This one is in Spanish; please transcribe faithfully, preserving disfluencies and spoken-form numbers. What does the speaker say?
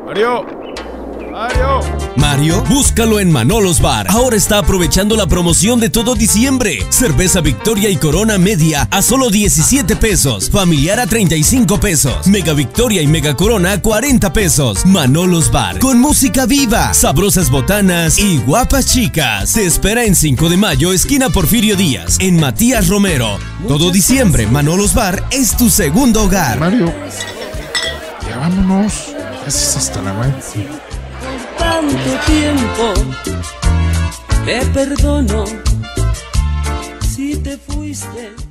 Mario. Mario. Mario, búscalo en Manolos Bar. Ahora está aprovechando la promoción de todo diciembre. Cerveza Victoria y Corona media a solo diecisiete pesos. Familiar a treinta y cinco pesos. Mega Victoria y Mega Corona a cuarenta pesos. Manolos Bar, con música viva, sabrosas botanas y guapas chicas. Se espera en cinco de mayo, esquina Porfirio Díaz, en Matías Romero. Todo diciembre, Manolos Bar es tu segundo hogar. Mario, ya vámonos. Gracias, hasta la madre. Tanto tiempo, te perdono si te fuiste.